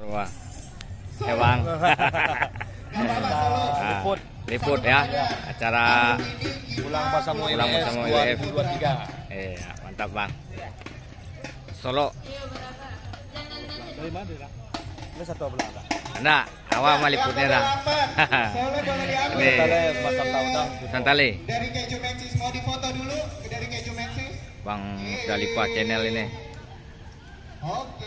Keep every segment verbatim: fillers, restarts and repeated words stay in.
Wah, eh bang, Liput, liput ya, acara ulang Pasamo ulang Pasamo dua ribu dua puluh tiga. Iya, mantap bang. Solo. Dari mana? Ini satu belah. Nah, awal maliputnya dah. Ini Santale. Dari Keju Maxis mau difoto dulu dari Keju Maxis. Bang sudah lipat channel ini. Oke.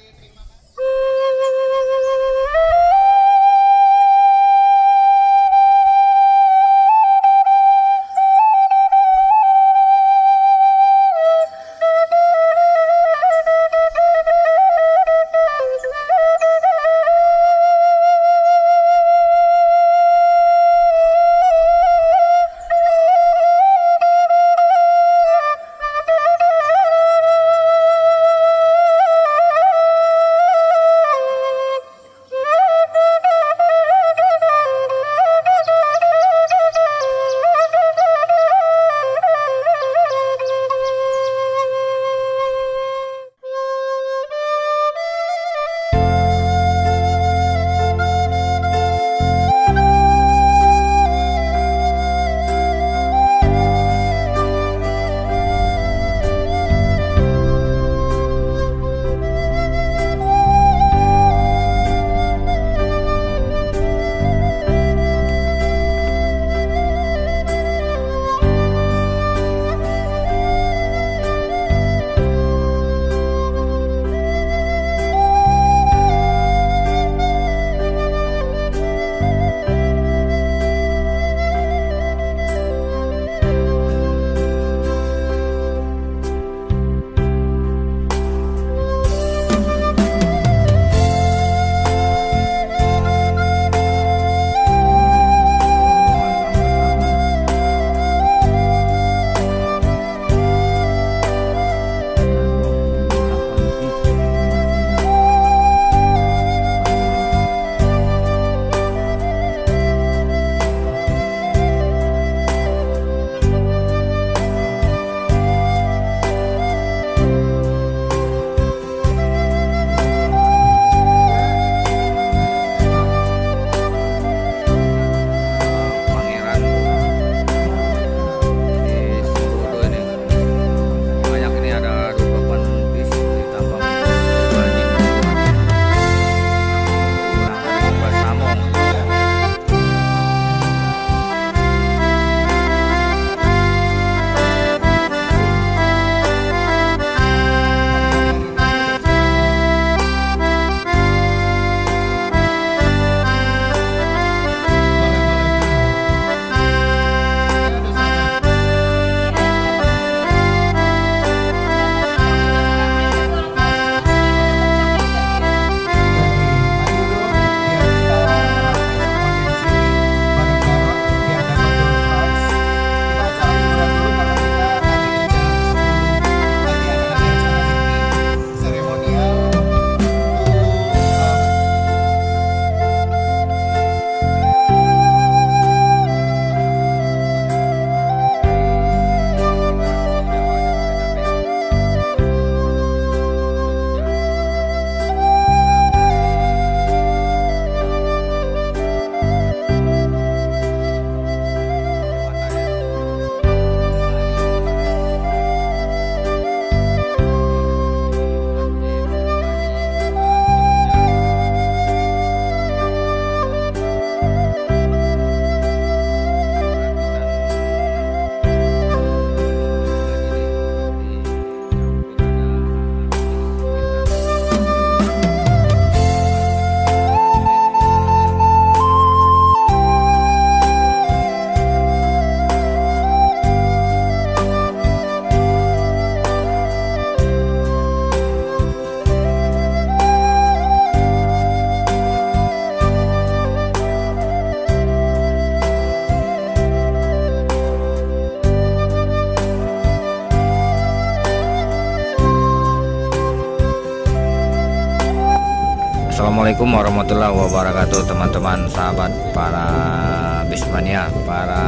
Assalamualaikum warahmatullahi wabarakatuh, teman-teman sahabat para Bismania, para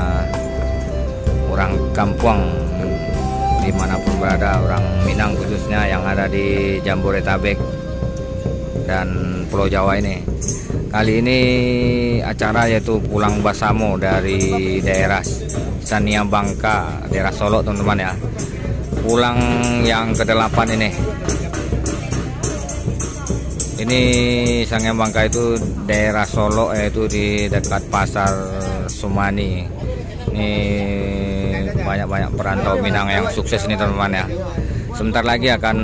orang kampung dimanapun berada, orang Minang khususnya yang ada di Jabodetabek. dan Pulau Jawa ini. Kali ini acara yaitu Pulang Basamo dari daerah Sania Bangka, daerah Solo teman-teman ya. Pulang yang kedelapan ini. Ini Sania Bangka itu daerah Solo, yaitu di dekat Pasar Sumani. Ini banyak-banyak perantau Minang yang sukses nih teman-teman ya. Sebentar lagi akan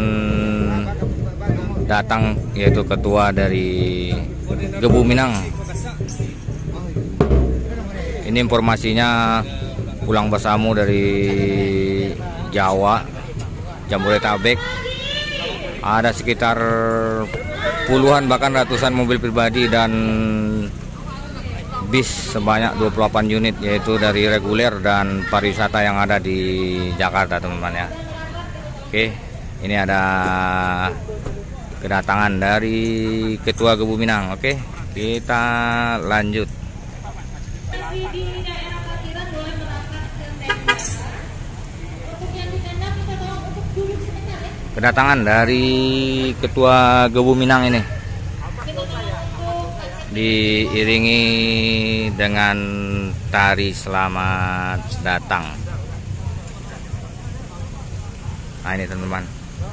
datang yaitu ketua dari Gebu Minang. Ini informasinya Pulang Basamo dari Jawa, Jabodetabek. Ada sekitar puluhan bahkan ratusan mobil pribadi dan bis sebanyak dua puluh delapan unit, yaitu dari reguler dan pariwisata yang ada di Jakarta teman-teman ya. Oke, ini ada kedatangan dari Ketua Gebu Minang. Oke, kita lanjut. Kedatangan dari Ketua Gebu Minang ini diiringi dengan tari selamat datang. Nah ini teman-teman.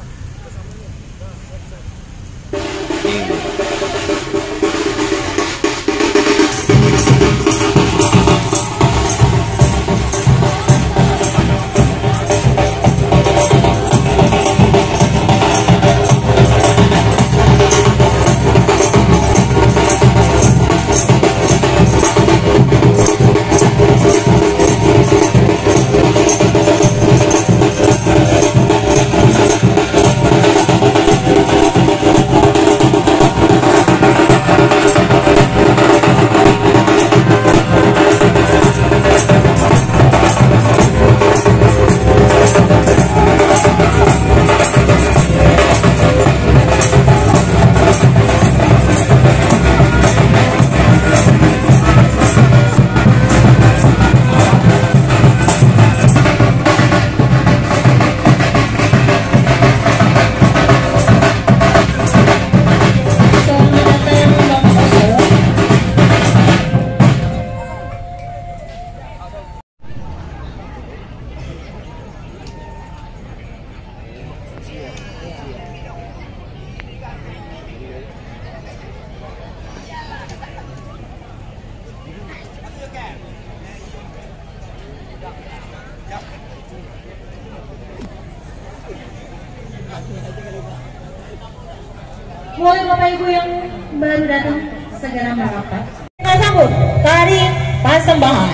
Mohon Bapak Ibu yang baru datang segera merapat. Kita sambut tari Pasembahan.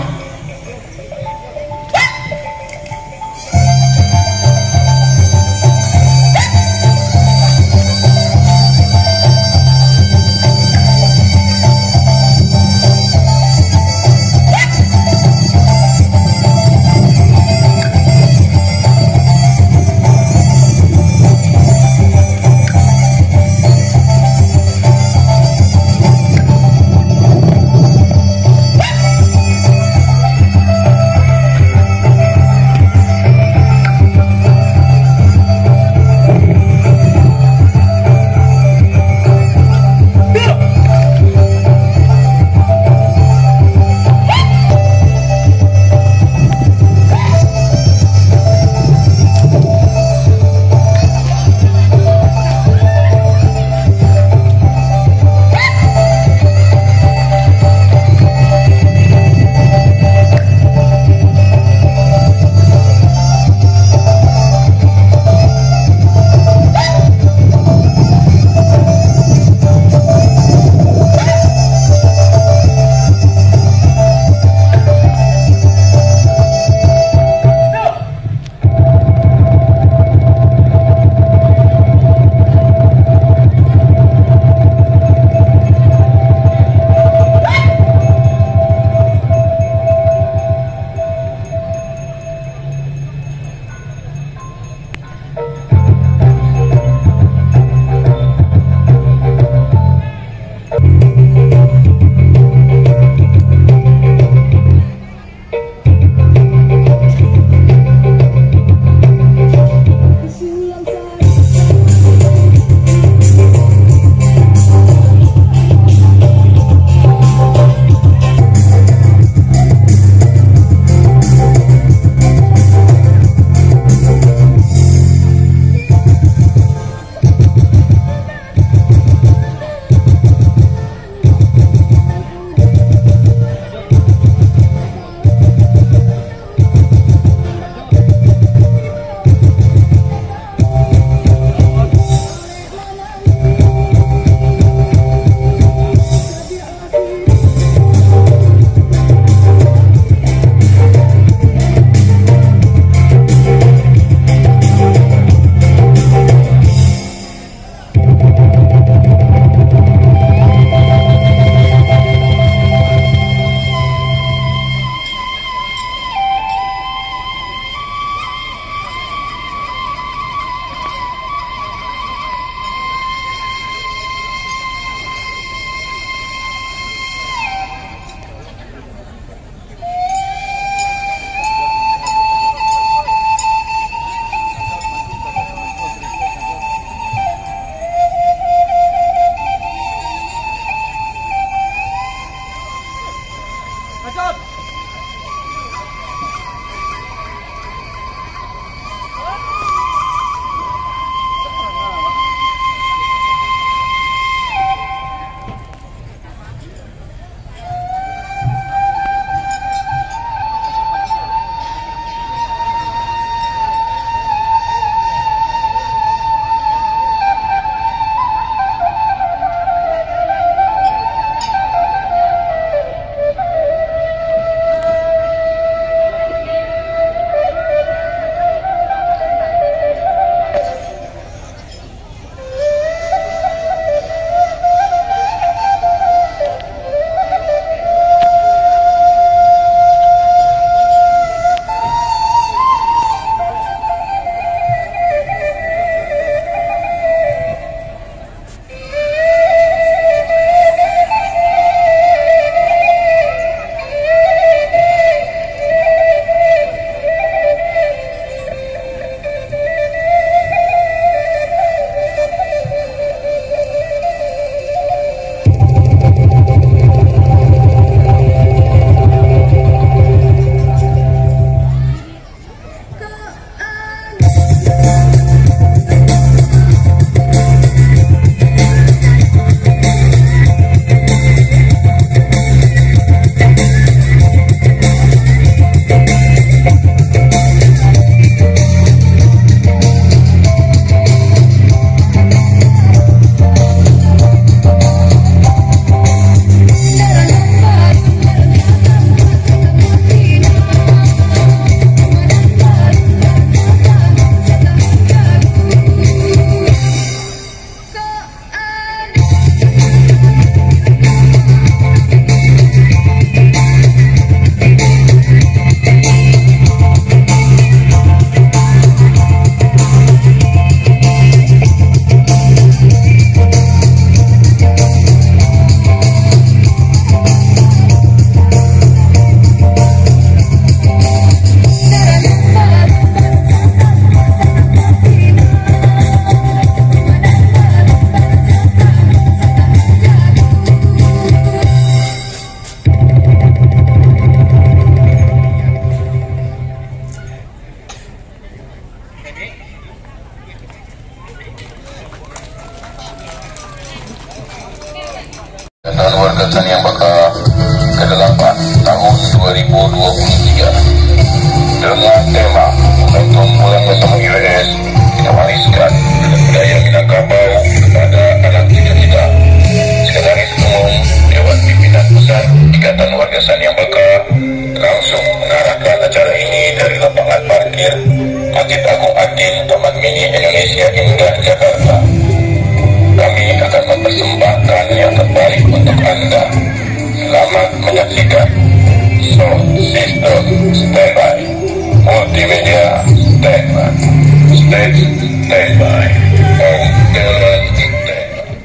Warga Saniang Baka kedelapan tahun dua ribu dua puluh tiga dengan tema momentum bulan bersama I W S, kita wariskan budaya Minangkabau kepada anak cucu kita. Sekretaris Umum Dewan Pimpinan Pusat Ikatan Warga Saniang Baka langsung mengarahkan acara ini dari lapangan parkir Masjid Agung Adil Taman Mini Indonesia Indah Jakarta. Kami akan mempersembahkan yang terbaik untuk Anda. Selamat menyaksikan. Sound System Standby, Multimedia Standby, Stage Standby, Home Talent Standby.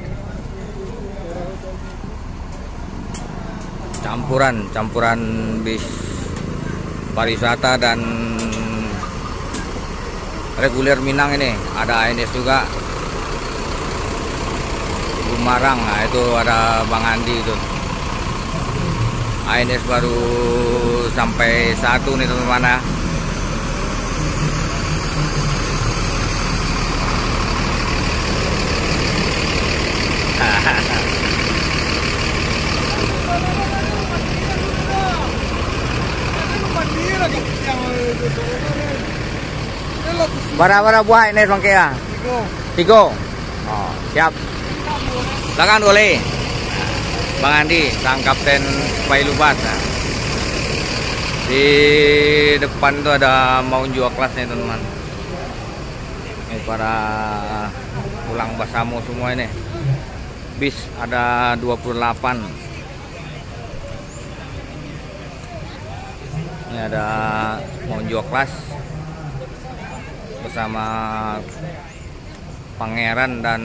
Campuran, campuran bis pariwisata dan reguler Minang ini. Ada A N S juga. Bumarang, nah itu ada Bang Andi itu. A N S baru sampai satu nih teman-teman ya. Bara-bara buah ini bang Kia. Tigo. Tigo. Oh, siap. Silakan boleh. Bang Andi, sang kapten Pailubat. Nah. Di depan itu ada mau jual kelasnya teman-teman. Ini para pulang Basamo semua ini. Bis ada dua puluh delapan. Ini ada mau jual kelas bersama Pangeran dan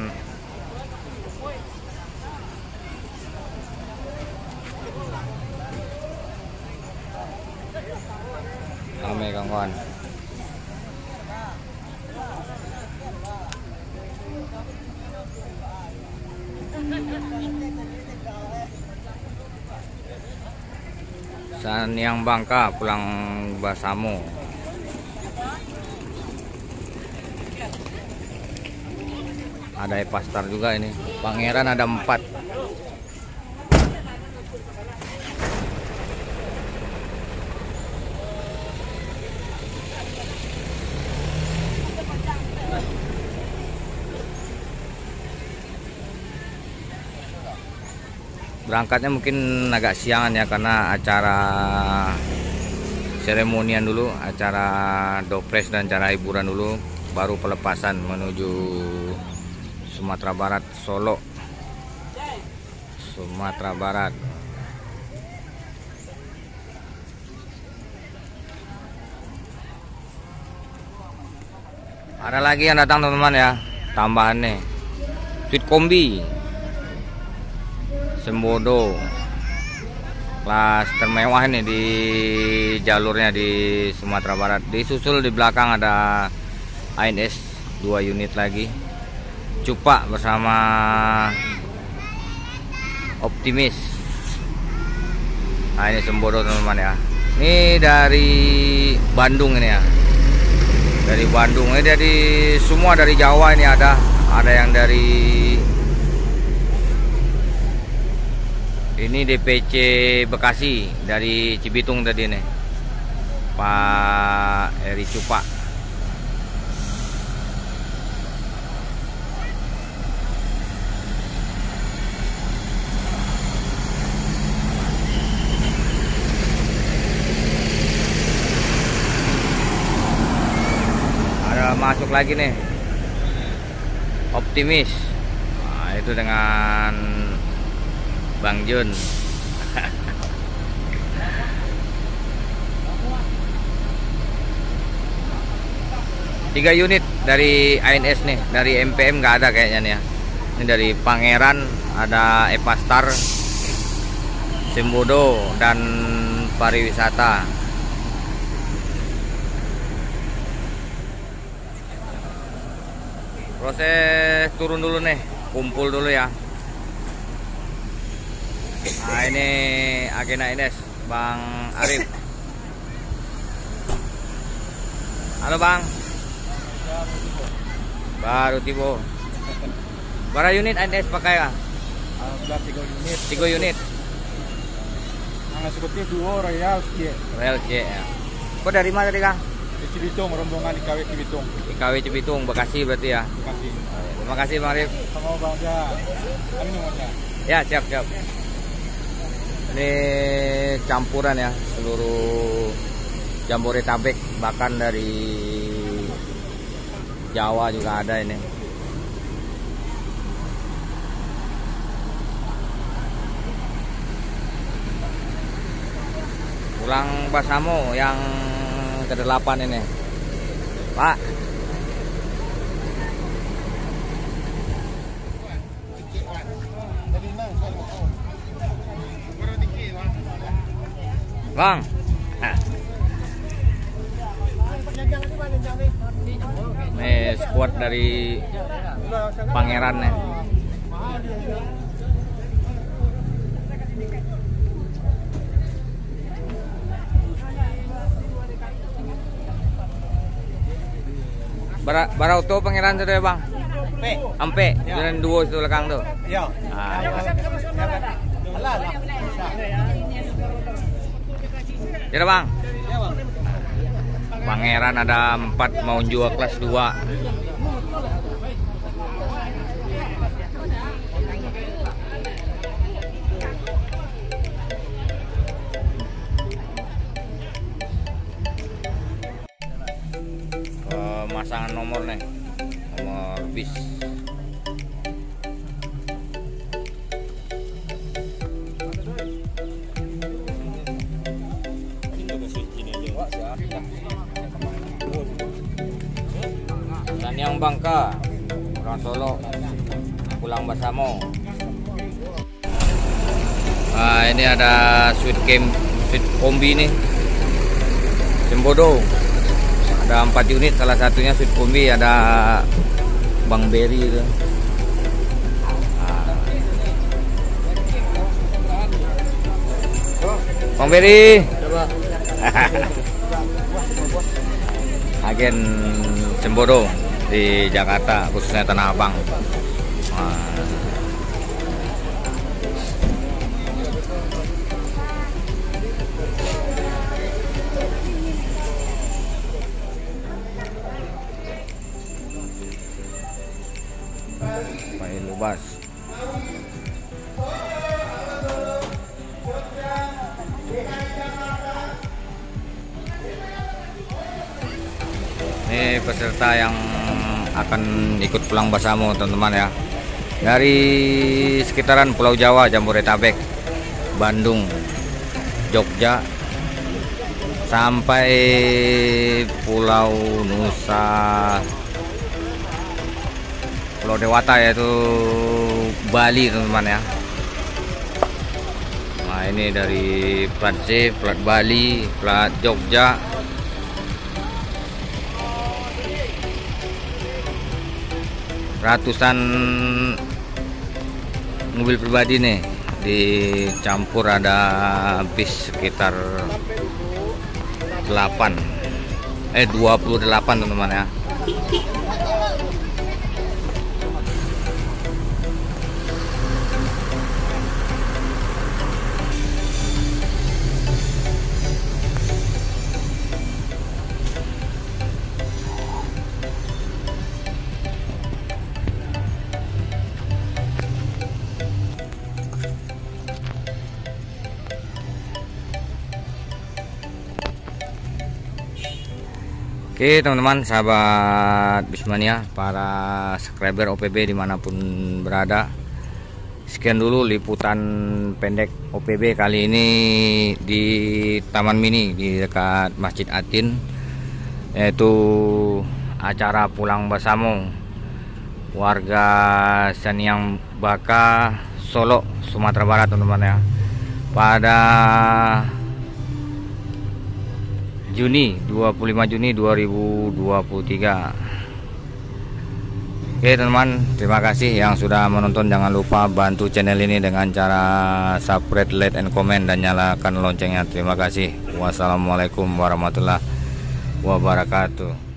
Ame kawan. Saniang Bangka pulang Basamo. Ada Epastar juga ini. Pangeran ada empat. Berangkatnya mungkin agak siangan ya, karena acara seremonian dulu, acara dopres dan acara hiburan dulu, baru pelepasan menuju Sumatera Barat, Solo, Sumatera Barat. Ada lagi yang datang teman-teman ya, tambahan nih, Sweet Kombi, Sembodo, kelas termewah ini di jalurnya di Sumatera Barat. Disusul di belakang ada A N S dua unit lagi, Cupa bersama Optimis. Nah ini Sembodo teman-teman ya. Ini dari Bandung ini ya, dari Bandung ini, dari semua dari Jawa ini ada, ada yang dari ini D P C Bekasi, dari Cibitung tadi nih, Pak Eri Cupa. Ada masuk lagi nih Optimis. Nah, itu dengan Bang Jun. Tiga unit dari A N S nih, dari M P M nggak ada kayaknya nih ya. Ini dari Pangeran, ada Epastar, Sembodo dan pariwisata. Proses turun dulu nih, kumpul dulu ya. Nah ini agen A N S Bang Arif. Halo Bang. Baru tiba. Berapa unit A N S pakai ya? Alhamdulillah tiga unit. Tiga unit. Yang eksekutif dua Royal Cie. Royal C ya. Kok dari mana tadi Kang? Di Cibitung, rombongan I K W Cibitung. I K W Cibitung, Bekasi berarti ya. Terima kasih. Terima kasih Bang Arif. Sama Bang Ja. Kami nomornya. Ya, siap, siap. Ini campuran ya, seluruh Jabodetabek, bahkan dari Jawa juga ada ini. Pulang Basamo yang kedelapan ini, Pak. Bang. Nah. Nih squad dari Pangeran nih. Bara barau tuh Pangeran tuh ya Bang. P. Ampe, jalan dua itu belakang tuh. Iya. Ah. Ya Bang. Pangeran ada empat mau jual kelas dua. Pemasangan nomor nih, nomor bis. Dan yang Bangka, orang Solo, pulang Basamo. Nah, ini ada sweet camp, sweet kombi nih, Sembodo. Ada empat unit, salah satunya sweet kombi, ada Bang Berry itu. Nah. Bang Berry. Agen Sembodo di Jakarta, khususnya Tanah Abang. Nah. Baik lubas. Ini peserta yang akan ikut pulang Basamo teman-teman ya, dari sekitaran Pulau Jawa, Jabodetabek, Bandung, Jogja, sampai Pulau Nusa, Pulau Dewata yaitu Bali teman-teman ya. Nah ini dari plat C, plat Bali, plat Jogja. Ratusan mobil pribadi nih dicampur, ada bis sekitar delapan eh dua puluh delapan teman-teman ya. Oke teman-teman, sahabat Bismania, para subscriber O P B dimanapun berada, sekian dulu liputan pendek O P B kali ini di Taman Mini di dekat Masjid Atin, yaitu acara pulang Basamo warga Saniang Baka, Solo, Sumatera Barat teman-teman ya, pada Juni, dua puluh lima Juni dua ribu dua puluh tiga. Oke teman-teman, terima kasih yang sudah menonton. Jangan lupa bantu channel ini dengan cara subscribe, like, and comment, dan nyalakan loncengnya. Terima kasih. Wassalamualaikum warahmatullahi wabarakatuh.